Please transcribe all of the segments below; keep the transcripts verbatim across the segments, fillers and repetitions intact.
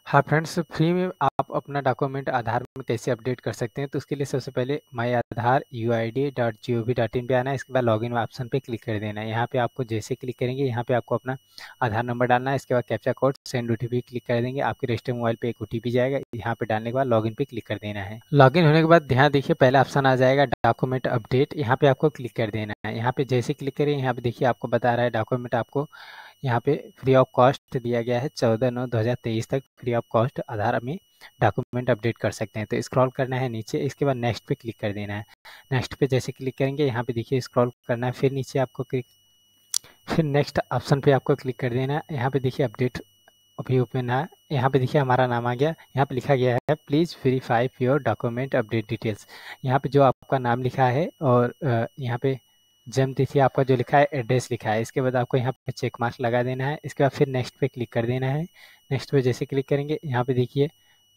हाँ friends, free में आप अपना डॉक्यूमेंट आधार में कैसे अपडेट कर सकते हैं। तो उसके लिए सबसे पहले my Aadhaar U I D dot G O V dot in पर आना है। इसके बाद लॉगिन ऑप्शन पे क्लिक कर देना है। यहाँ पे आपको जैसे क्लिक करेंगे यहाँ पे आपको अपना आधार नंबर डालना है। इसके बाद captcha code send O T P click कर देंगे। आपके रजिस्टर्ड मोबाइल पे एक ओ टी पी जाएगा। यहाँ पे डालने के बाद लॉगिन पे क्लिक कर देना है। लॉगिन होने के बाद ध्यान देखिए पहला ऑप्शन आ जाएगा डॉक्यूमेंट अपडेट। यहाँ पे आपको क्लिक कर देना है। यहाँ पे जैसे क्लिक करें यहाँ पे देखिए आपको बता रहा है डॉक्यूमेंट आपको यहाँ पे फ्री ऑफ कॉस्ट दिया गया है। चौदह नौ दो हज़ार तेईस तक फ्री ऑफ कॉस्ट आधार में डॉक्यूमेंट अपडेट कर सकते हैं। तो स्क्रॉल करना है नीचे, इसके बाद नेक्स्ट पे क्लिक कर देना है। नेक्स्ट पे जैसे क्लिक करेंगे यहाँ पे देखिए स्क्रॉल करना है, फिर नीचे आपको क्लिक फिर नेक्स्ट ऑप्शन पे आपको क्लिक कर देना है। यहाँ पे देखिए अपडेट अभी ओपन है। यहाँ पे देखिए हमारा नाम आ गया। यहाँ पे लिखा गया है please verify your document update details. यहाँ पे जो आपका नाम लिखा है और यहाँ पे जन्म तिथि आपका जो लिखा है, एड्रेस लिखा है। इसके बाद आपको यहाँ पे चेक मार्क लगा देना है। इसके बाद फिर नेक्स्ट पे क्लिक कर देना है। नेक्स्ट पे जैसे क्लिक करेंगे यहाँ पे देखिए,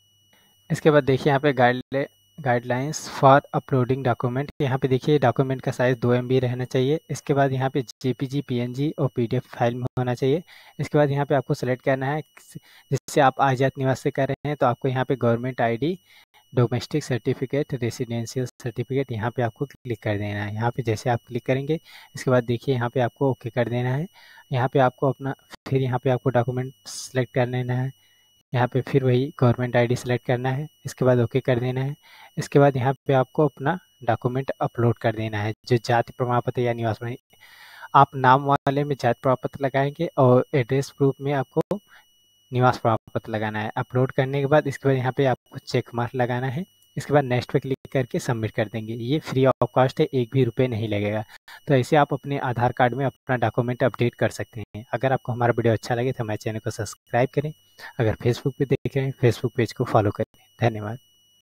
इसके बाद देखिए यहाँ पे guide guidelines for uploading document. यहाँ पे देखिए डॉक्यूमेंट का साइज़ दो एम बी रहना चाहिए। इसके बाद यहाँ पे J P G, P N G और पी डी एफ फाइल में होना चाहिए। इसके बाद यहाँ पे आपको सेलेक्ट करना है, जिससे आप आजाद निवास से कर रहे हैं तो आपको यहाँ पे government ID, domestic certificate, residential certificate यहाँ पे आपको क्लिक कर देना है। यहाँ पे जैसे आप क्लिक करेंगे इसके बाद देखिए यहाँ पे आपको ओके कर देना है। यहाँ पे आपको अपना फिर यहाँ पे आपको डॉक्यूमेंट सेलेक्ट कर लेना है। यहाँ पे फिर वही गवर्नमेंट आईडी सेलेक्ट करना है। इसके बाद ओके कर देना है। इसके बाद यहाँ पे आपको अपना डॉक्यूमेंट अपलोड कर देना है, जो जाति प्रमाण पत्र या निवास प्रमाण। आप नाम वाले में जाति प्रमाण पत्र लगाएंगे और एड्रेस प्रूफ में आपको निवास प्रमाण पत्र लगाना है। अपलोड करने के बाद इसके बाद यहाँ पे आपको चेक मार्क लगाना है। इसके बाद नेक्स्ट पे क्लिक करके सबमिट कर देंगे। ये फ्री ऑफ कॉस्ट है, एक भी रुपये नहीं लगेगा। तो ऐसे आप अपने आधार कार्ड में अपना डॉक्यूमेंट अपडेट कर सकते हैं। अगर आपको हमारा वीडियो अच्छा लगे तो हमारे चैनल को सब्सक्राइब करें। अगर फेसबुक पे देख रहे हैं फेसबुक पेज को फॉलो करें। धन्यवाद।